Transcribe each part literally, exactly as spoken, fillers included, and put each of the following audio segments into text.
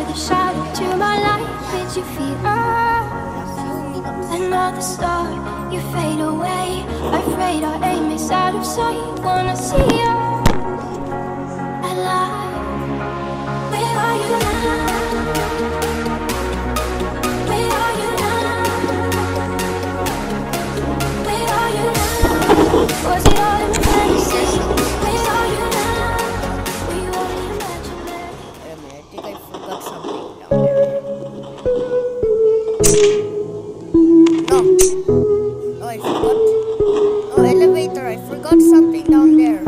another shadow to my light. Did you feel another star? You fade away. Afraid our aim is out of sight. Wanna see you alive. Where are you now? Where are you now? Where are you now? Was it all in fantasy? Where are you now? Were you only imaginary? Wait a minute, I think I forgot something down there. No. No, I forgot. No, elevator, I forgot something down there.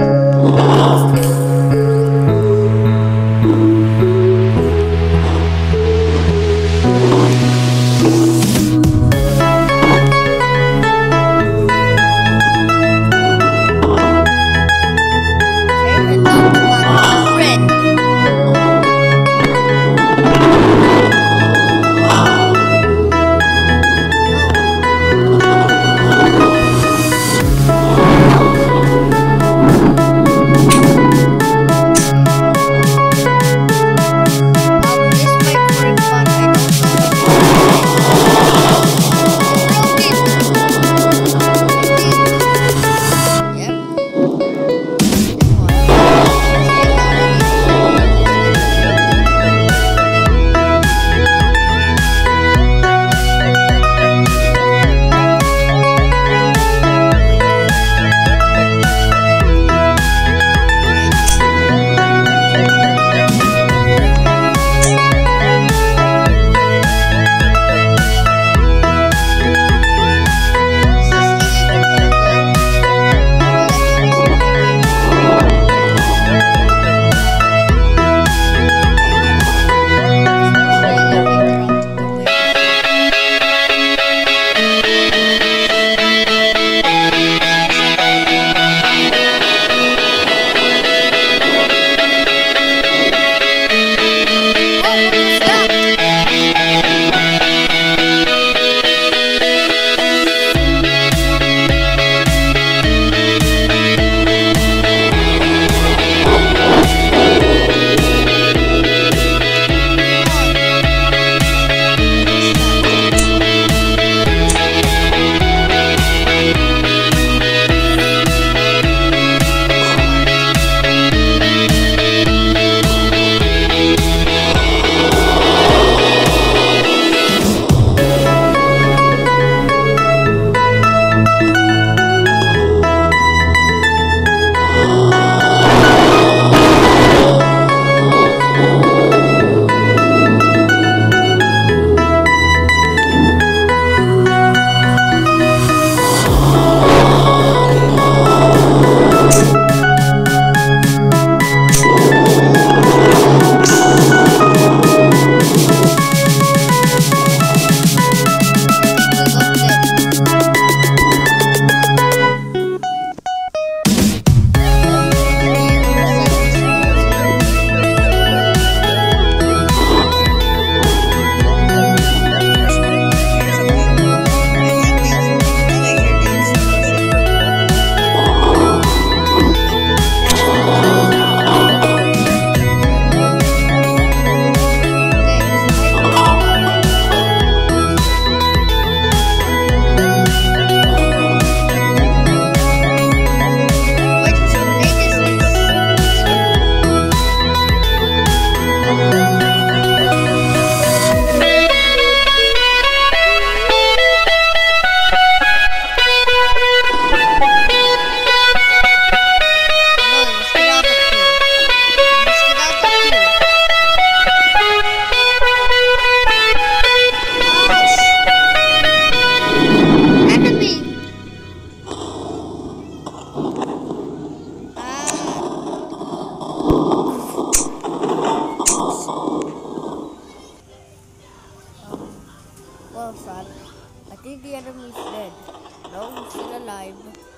Well, son, I think the enemy's dead. No, he's still alive.